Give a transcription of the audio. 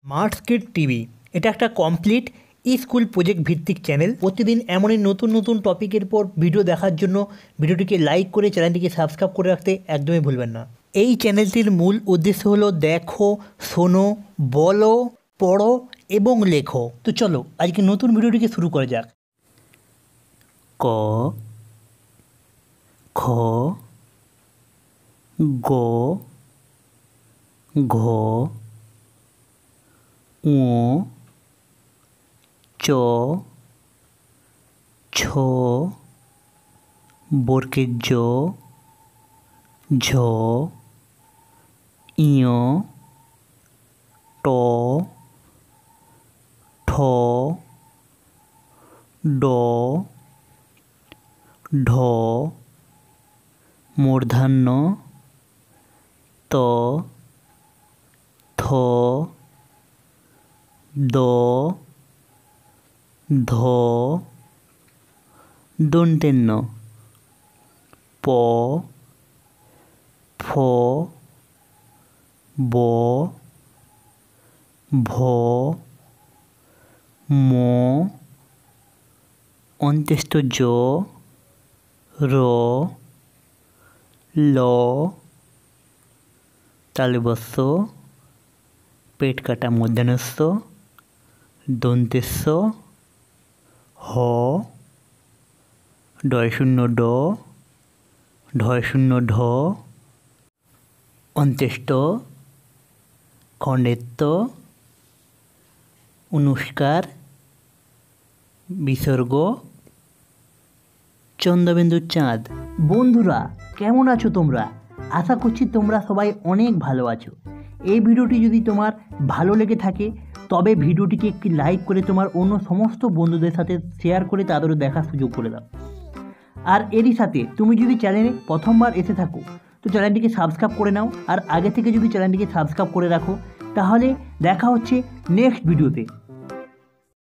স্মার্টস্কিড TV এটা একটা complete school project ভিত্তিক চ্যানেল। প্রতিদিন এমনই নতুন নতুন টপিকের পর ভিডিও দেখার জন্য ভিডিওটিকে লাইক করে চ্যানেলটিকে সাবস্ক্রাইব করে রাখতে একদমই ভুলবেন না। এই চ্যানেলটির মূল উদ্দেশ্য হলো দেখো, শোনো, বলো, পড়ো এবং লেখো। তো চলো আজকে নতুন ভিডিওটিকে শুরু করা যাক। ক, খ, গ, ঘ, ঙ, চ, ছ, বর্গের জ, ঝ, ইয়, ট, ঠ, ড, ঢ, মূর্ধন্য ত, থ, দ, ধ, দন্তেন্য প, ফ, ব, ভ, ম, অন্ত্যেষ্ঠ জ, র, ল, তালব্য পেট কাটা মূর্ধন্যস্থ দন্তেস্ব হ, ডয় শূন্য ড, ঢয় শূন্য ঢ, অন্ত্যেষ্ঠ খণ্ডেত্ব অনুষ্কার বিসর্গ চন্দ্রবিন্দু চাঁদ। বন্ধুরা কেমন আছো তোমরা? আশা করছি তোমরা সবাই অনেক ভালো আছো। এই ভিডিওটি যদি তোমার ভালো লেগে থাকে তবে ভিডিওটিকে একটি লাইক করে তোমার অন্য সমস্ত বন্ধুদের সাথে শেয়ার করে তাদেরও দেখার সুযোগ করে দাও। আর এরই সাথে তুমি যদি চ্যানেলে প্রথমবার এসে থাকো তো চ্যানেলটিকে সাবস্ক্রাইব করে নাও। আর আগে থেকে যদি চ্যানেলটিকে সাবস্ক্রাইব করে রাখো তাহলে দেখা হচ্ছে নেক্সট ভিডিওতে।